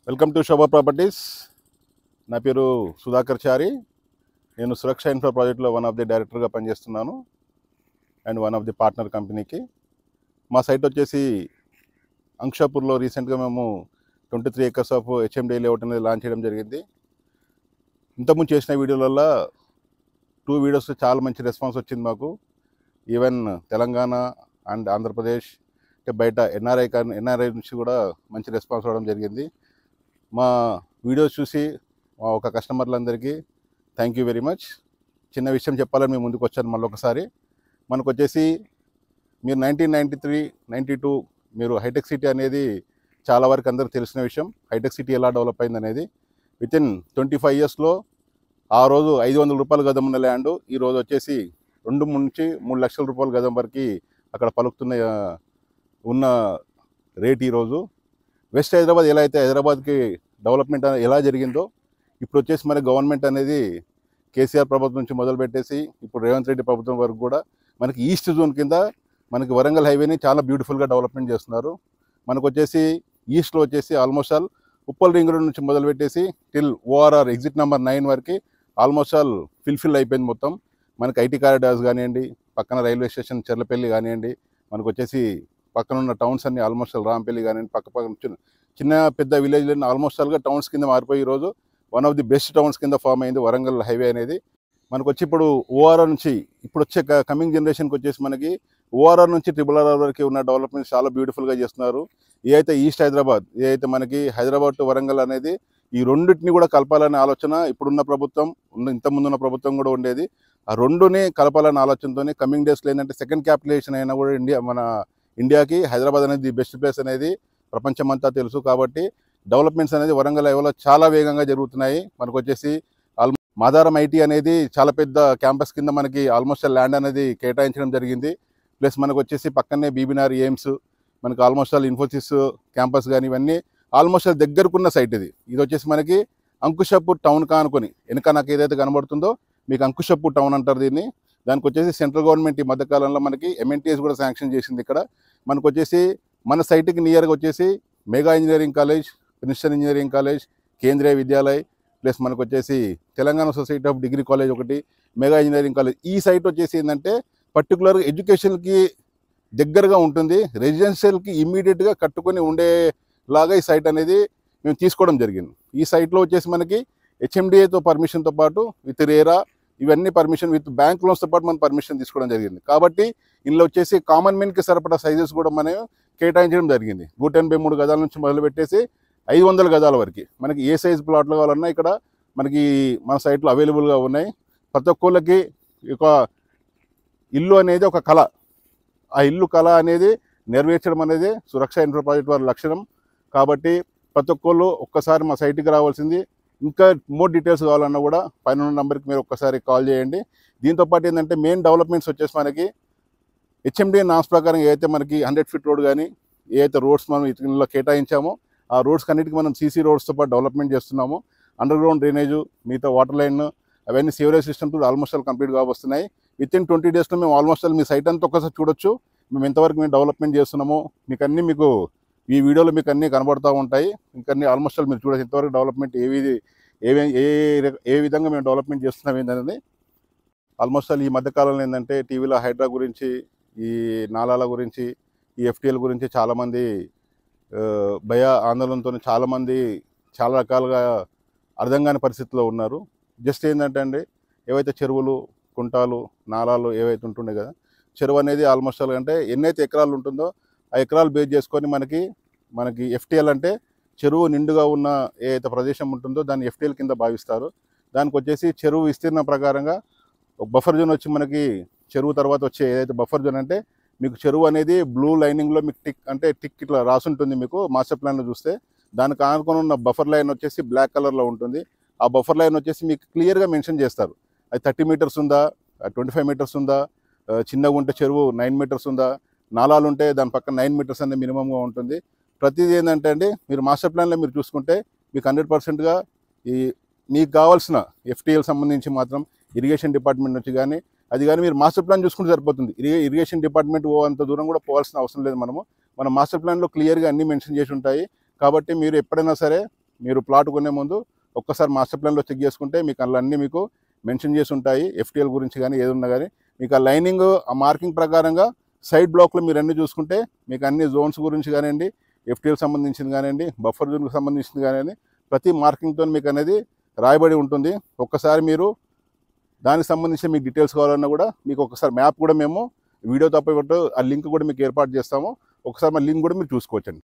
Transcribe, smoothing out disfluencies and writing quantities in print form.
Welcome to Shobha properties. నా పేరు సుధాకర్ చారి. నేను సురక్ష ఇన్ఫ్రా ప్రాజెక్ట్లో వన్ ఆఫ్ ది డైరెక్టర్గా పనిచేస్తున్నాను and one of the partner కంపెనీకి. మా సైట్ వచ్చేసి అంక్షాపూర్లో రీసెంట్గా మేము 23 acres ఆఫ్ హెచ్ఎండి లేఅవుట్ అనేది లాంచ్ చేయడం జరిగింది. ఇంతకుముందు చేసిన వీడియోలలో 2 వీడియోస్ చాలా మంచి రెస్పాన్స్ వచ్చింది మాకు. ఈవెన్ తెలంగాణ అండ్ ఆంధ్రప్రదేశ్ బయట ఎన్ఆర్ఐ నుంచి కూడా మంచి రెస్పాన్స్ రావడం జరిగింది. మా వీడియోస్ చూసి మా ఒక కస్టమర్లందరికీ థ్యాంక్ యూ వెరీ మచ్. చిన్న విషయం చెప్పాలని మేము ముందుకు వచ్చాను మళ్ళీ ఒకసారి. మనకు వచ్చేసి మీరు 1993-92 మీరు హైటెక్ సిటీ అనేది చాలా వరకు అందరూ తెలిసిన విషయం. హైటెక్ సిటీ ఎలా డెవలప్ అయింది అనేది వితిన్ 25 yearsలో ఆ రోజు 500 రూపాయల గజం ఉన్న ల్యాండ్ ఈరోజు వచ్చేసి 2 నుంచి 3 లక్షల రూపాయల గజం వరకు అక్కడ పలుకుతున్న ఉన్న రేట్. ఈరోజు వెస్ట్ హైదరాబాద్ ఎలా అయితే హైదరాబాద్కి డెవలప్మెంట్ ఎలా జరిగిందో ఇప్పుడు వచ్చేసి మన గవర్నమెంట్ అనేది కేసీఆర్ ప్రభుత్వం నుంచి మొదలుపెట్టేసి ఇప్పుడు రేవంత్ రెడ్డి ప్రభుత్వం వరకు కూడా మనకి ఈస్ట్ జోన్ కింద మనకి వరంగల్ హైవేని చాలా బ్యూటిఫుల్గా డెవలప్మెంట్ చేస్తున్నారు. మనకు వచ్చేసి ఈస్ట్లో వచ్చేసి almost all Uppal ring road నుంచి మొదలుపెట్టేసి టిల్ ఓఆర్ఆర్ ఎగ్జిట్ నెంబర్ 9 వరకు ఆల్మోస్ట్ ఆల్ ఫిల్ఫిల్ అయిపోయింది మొత్తం. మనకి ఐటీ కారిడార్స్ కానివ్వండి, పక్కన రైల్వే స్టేషన్ చెర్లపల్లి కానివ్వండి, మనకు వచ్చేసి పక్కన ఉన్న టౌన్స్ అన్ని ఆల్మోస్ట్ ఆల్ రాంపల్లి కానివ్వండి, పక్కన చిన్న పెద్ద విలేజ్లన్నీ ఆల్మోస్ట్ ఆల్గా టౌన్స్ కింద మారిపోయి ఈరోజు one of the best towns కింద ఫామ్ అయింది వరంగల్ హైవే అనేది. మనకు వచ్చి ఇప్పుడు ఓఆర్ఆర్ నుంచి ఇప్పుడు వచ్చే కమింగ్ జనరేషన్కి వచ్చేసి మనకి ఓఆర్ఆర్ నుంచి RRR వరకు ఉన్న డెవలప్మెంట్స్ చాలా బ్యూటిఫుల్గా చేస్తున్నారు. ఏ అయితే ఈస్ట్ హైదరాబాద్, ఏ అయితే మనకి హైదరాబాద్ టు వరంగల్ అనేది ఈ రెండింటిని కూడా కలపాలనే ఆలోచన ఇప్పుడున్న ప్రభుత్వం ఇంతకుముందున్న ప్రభుత్వం కూడా ఉండేది. ఆ రెండుని కలపాలనే ఆలోచనతోనే కమింగ్ డేస్లో ఏంటంటే సెకండ్ క్యాపిటలైజేషన్ అయినా కూడా మన ఇండియాకి హైదరాబాద్ అనేది ది బెస్ట్ ప్లేస్ అనేది ప్రపంచమంతా తెలుసు. కాబట్టి డెవలప్మెంట్స్ అనేది వరంగల్ హైవేలో చాలా వేగంగా జరుగుతున్నాయి. మనకు వచ్చేసి మాదారం ఐటీ అనేది చాలా పెద్ద క్యాంపస్ కింద మనకి ఆల్మోస్ట్ ల్యాండ్ అనేది కేటాయించడం జరిగింది. ప్లస్ మనకు వచ్చేసి పక్కనే బీబీనార్ ఎయిమ్స్, మనకు ఆల్మోస్ట్ ఆల్ ఇన్ఫోసిస్ క్యాంపస్ కానీ ఇవన్నీ ఆల్మోస్ట్ ఆల్ దగ్గరకున్న సైట్ ఇది. ఇది వచ్చేసి మనకి అంకుషాపూర్ టౌన్ కానుకొని వెనక నాకు ఏదైతే కనబడుతుందో మీకు అంకుషాపూర్ టౌన్ అంటారు దీన్ని. దానికి వచ్చేసి సెంట్రల్ గవర్నమెంట్ ఈ మధ్యకాలంలో మనకి MNTS కూడా శాంక్షన్ చేసింది. ఇక్కడ మనకు వచ్చేసి మన సైట్కి నియర్గా వచ్చేసి Mega engineering college, Princeton engineering college, Kendriya Vidyalaya, plus మనకు వచ్చేసి Telangana society of degree college ఒకటి, మెగా ఇంజనీరింగ్ కాలేజ్. ఈ సైట్ వచ్చేసి ఏంటంటే పర్టికులర్ ఎడ్యుకేషన్కి దగ్గరగా ఉంటుంది, రెసిడెన్షియల్కి ఇమ్మీడియట్గా కట్టుకొని ఉండేలాగా ఈ సైట్ అనేది మేము తీసుకోవడం జరిగింది. ఈ సైట్లో వచ్చేసి మనకి HMDAతో పర్మిషన్తో పాటు విత్ రేరా ఇవన్నీ పర్మిషన్ విత్ బ్యాంక్ లోన్స్తో పాటు మనం పర్మిషన్ తీసుకోవడం జరిగింది. కాబట్టి ఇందులో వచ్చేసి కామన్ మెన్కి సరిపడా సైజెస్ కూడా మనం కేటాయించడం జరిగింది. 183 గజాల నుంచి మొదలుపెట్టేసి 500 గజాల వరకు మనకి ఏ సైజ్ ప్లాట్లు కావాలన్నా ఇక్కడ మనకి మన సైట్లో అవైలబుల్గా ఉన్నాయి. ప్రతి ఒక్కళ్ళకి ఒక ఇల్లు అనేది ఒక కళ. ఆ ఇల్లు కళ అనేది నెరవేర్చడం అనేది సురక్ష ఇన్ఫ్రా ప్రాజెక్ట్ వారి లక్షణం. కాబట్టి ప్రతి ఒక్కళ్ళు ఒక్కసారి మా సైట్కి రావాల్సింది. ఇంకా మోర్ డీటెయిల్స్ కావాలన్నా కూడా పైన ఉన్న నెంబర్కి మీరు ఒక్కసారి కాల్ చేయండి. దీంతోపాటు ఏంటంటే మెయిన్ డెవలప్మెంట్స్ వచ్చేసి మనకి HMDA నామ్స్ ప్రకారం ఏదైతే మనకి 100 feet రోడ్ కానీ ఏదైతే రోడ్స్ మనం ఇందులో కేటాయించామో ఆ రోడ్స్ అన్నిటికీ మనం CC రోడ్స్తో పాటు డెవలప్మెంట్ చేస్తున్నాము. అండర్ గ్రౌండ్ డ్రైనేజు, మిగతా వాటర్ లైన్, అవన్నీ సివరేజ్ సిస్టమ్స్ ఆల్మోస్ట్ ఆల్ కంప్లీట్గా వస్తున్నాయి. వితిన్ 20 daysలో మేము ఆల్మోస్ట్ ఆల్ మీ సైట్ అంతా ఒక్కసారి చూడొచ్చు. మేము ఎంతవరకు మేము డెవలప్మెంట్ చేస్తున్నామో మీకు ఈ వీడియోలో మీకు అన్నీ కనబడుతూ ఉంటాయి. ఇంకన్నీ ఆల్మోస్ట్ ఆల్ మీరు చూడొచ్చు ఎంతవరకు డెవలప్మెంట్ ఏ విధంగా మేము డెవలప్మెంట్ చేస్తున్నాం ఏంటనేది. ఆల్మోస్ట్ ఆల్ ఈ మధ్యకాలంలో ఏంటంటే టీవీలో హైడ్రా గురించి, ఈ నాలాల గురించి, ఈ FTL గురించి చాలామంది భయ ఆందోళనతో చాలామంది చాలా రకాలుగా అర్థం కాని పరిస్థితిలో ఉన్నారు. జస్ట్ ఏంటంటే అండి ఏవైతే చెరువులు, కుంటాలు, నాలాలు ఏవైతే ఉంటుండే కదా, చెరువు అనేది ఆల్మోస్ట్ ఆల్ అంటే ఎన్నైతే ఎకరాలు ఉంటుందో ఆ ఎకరాలు బేస్ చేసుకొని మనకి FTL అంటే చెరువు నిండుగా ఉన్న ఏదైతే ప్రదేశం ఉంటుందో దాన్ని FTL కింద భావిస్తారు. దానికి వచ్చేసి చెరువు విస్తీర్ణం ప్రకారంగా ఒక బఫర్ జోన్ వచ్చి మనకి చెరువు తర్వాత వచ్చే ఏదైతే బఫర్ జోన్ అంటే మీకు చెరువు అనేది బ్లూ లైనింగ్లో మీకు టిక్ ఇట్లా రాసుంటుంది. మీకు మాస్టర్ ప్లాన్లో చూస్తే దానికి ఆనుకొని ఉన్న బఫర్ లైన్ వచ్చేసి బ్లాక్ కలర్లో ఉంటుంది. ఆ బఫర్ లైన్ వచ్చేసి మీకు క్లియర్గా మెన్షన్ చేస్తారు. అది 30 meters ఉందా, 25 meters ఉందా, చిన్నగా ఉంటే చెరువు 9 meters ఉందా, నాలాలు ఉంటే దాని పక్కన 9 meters అనేది మినిమంగా ఉంటుంది. ప్రతిదీ ఏంటంటే అండి మీరు మాస్టర్ ప్లాన్లో మీరు చూసుకుంటే మీకు 100%గా మీకు కావాల్సిన FTL సంబంధించి మాత్రం ఇరిగేషన్ డిపార్ట్మెంట్ నుంచి కానీ మీరు మాస్టర్ ప్లాన్ చూసుకుంటే సరిపోతుంది. ఇరిగేషన్ డిపార్ట్మెంట్ అంత దూరం కూడా పోవాల్సిన అవసరం లేదు. మన మాస్టర్ ప్లాన్లో క్లియర్గా అన్నీ మెన్షన్ చేసి ఉంటాయి. కాబట్టి మీరు ఎప్పుడైనా సరే మీరు ప్లాట్ కొనే ముందు ఒక్కసారి మాస్టర్ ప్లాన్లో చెక్ చేసుకుంటే మీకు అందులో అన్నీ మీకు మెన్షన్ చేసి ఉంటాయి. ఎఫ్టీఎల్ గురించి కానీ ఏదున్నా కానీ మీకు ఆ లైనింగ్ ఆ మార్కింగ్ ప్రకారంగా సైడ్ బ్లాక్లో మీరు అన్నీ చూసుకుంటే మీకు అన్ని జోన్స్ గురించి కానివ్వండి, ఎఫ్టీఎల్ సంబంధించింది కానివ్వండి, బఫర్ జోన్కి సంబంధించింది కానివ్వండి, ప్రతి మార్కింగ్తో మీకు అనేది రాయబడి ఉంటుంది. ఒక్కసారి మీరు దానికి సంబంధించి మీకు డీటెయిల్స్ కావాలన్నా కూడా మీకు ఒకసారి మ్యాప్ కూడా మేము వీడియోతో పాటు ఆ లింక్ కూడా మీకు ఏర్పాటు చేస్తాము. ఒకసారి మా లింక్ కూడా మీరు చూసుకోవచ్చండి.